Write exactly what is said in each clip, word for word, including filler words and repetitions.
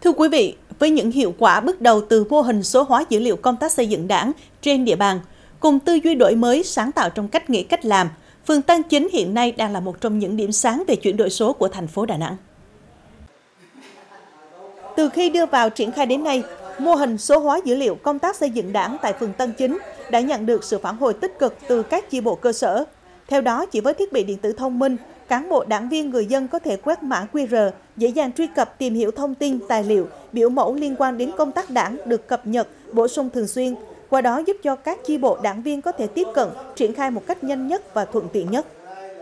Thưa quý vị, với những hiệu quả bước đầu từ mô hình số hóa dữ liệu công tác xây dựng Đảng trên địa bàn, cùng tư duy đổi mới sáng tạo trong cách nghĩ cách làm, phường Tân Chính hiện nay đang là một trong những điểm sáng về chuyển đổi số của thành phố Đà Nẵng. Từ khi đưa vào triển khai đến nay, mô hình số hóa dữ liệu công tác xây dựng Đảng tại phường Tân Chính đã nhận được sự phản hồi tích cực từ các chi bộ cơ sở. Theo đó, chỉ với thiết bị điện tử thông minh, cán bộ đảng viên người dân có thể quét mã quy rờ, dễ dàng truy cập tìm hiểu thông tin, tài liệu, biểu mẫu liên quan đến công tác đảng được cập nhật, bổ sung thường xuyên. Qua đó giúp cho các chi bộ đảng viên có thể tiếp cận, triển khai một cách nhanh nhất và thuận tiện nhất.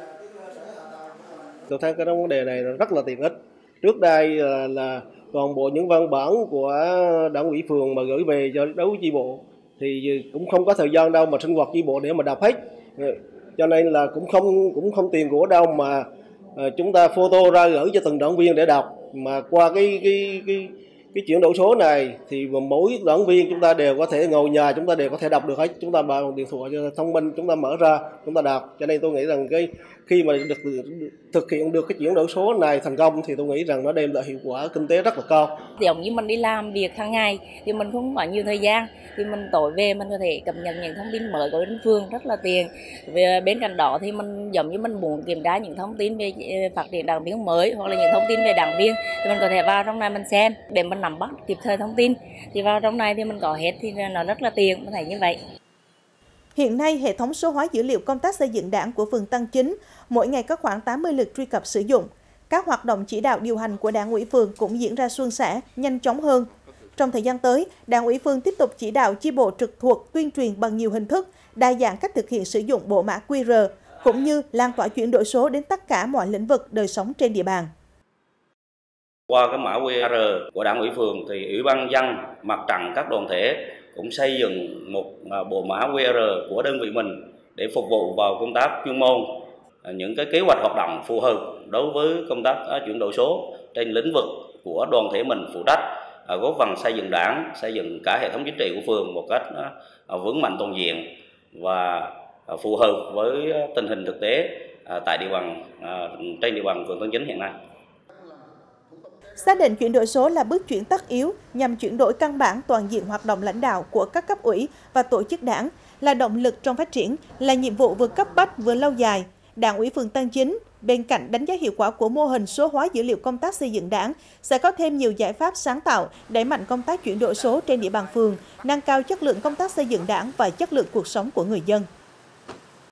Tôi thấy cái vấn đề này rất là tiện ích. Trước đây là, là toàn bộ những văn bản của đảng ủy phường mà gửi về cho đấu chi bộ thì cũng không có thời gian đâu mà sinh hoạt chi bộ để mà đọc hết. Cho nên là cũng không cũng không tiền của đâu mà chúng ta photo ra gửi cho từng đảng viên để đọc, mà qua cái cái cái cái chuyển đổi số này thì mỗi đảng viên chúng ta đều có thể ngồi nhà, chúng ta đều có thể đọc được hết, chúng ta bằng điện thoại thông minh chúng ta mở ra chúng ta đọc. Cho nên tôi nghĩ rằng cái khi mà được thực hiện được cái chuyển đổi số này thành công thì tôi nghĩ rằng nó đem lại hiệu quả kinh tế rất là cao. Giống như mình đi làm việc hàng ngày thì mình không có nhiều thời gian, thì mình tối về mình có thể cập nhật những thông tin mới của đến phường rất là tiện. Về bên cạnh đó thì mình giống như mình muốn kiểm tra những thông tin về phát triển đảng viên mới hoặc là những thông tin về đảng viên thì mình có thể vào trong này mình xem để mình nắm bắt kịp thời thông tin, thì vào trong này thì mình có hết thì nó rất là tiện, mình thấy như vậy. Hiện nay, hệ thống số hóa dữ liệu công tác xây dựng Đảng của phường Tân Chính mỗi ngày có khoảng tám mươi lượt truy cập sử dụng. Các hoạt động chỉ đạo điều hành của Đảng ủy phường cũng diễn ra suôn sẻ, nhanh chóng hơn. Trong thời gian tới, Đảng ủy phường tiếp tục chỉ đạo chi bộ trực thuộc tuyên truyền bằng nhiều hình thức, đa dạng cách thực hiện sử dụng bộ mã quy rờ, cũng như lan tỏa chuyển đổi số đến tất cả mọi lĩnh vực đời sống trên địa bàn. Qua cái mã quy rờ của Đảng ủy phường thì Ủy ban nhân dân, mặt trận các đoàn thể cũng xây dựng một bộ mã quy rờ của đơn vị mình để phục vụ vào công tác chuyên môn, những cái kế hoạch hoạt động phù hợp đối với công tác chuyển đổi số trên lĩnh vực của đoàn thể mình phụ trách, góp phần xây dựng Đảng, xây dựng cả hệ thống chính trị của phường một cách vững mạnh toàn diện và phù hợp với tình hình thực tế tại địa bàn trên địa bàn phường Tân Chính hiện nay. Xác định chuyển đổi số là bước chuyển tất yếu nhằm chuyển đổi căn bản toàn diện hoạt động lãnh đạo của các cấp ủy và tổ chức đảng, là động lực trong phát triển, là nhiệm vụ vừa cấp bách vừa lâu dài. Đảng ủy phường Tân Chính, bên cạnh đánh giá hiệu quả của mô hình số hóa dữ liệu công tác xây dựng Đảng, sẽ có thêm nhiều giải pháp sáng tạo, đẩy mạnh công tác chuyển đổi số trên địa bàn phường, nâng cao chất lượng công tác xây dựng Đảng và chất lượng cuộc sống của người dân.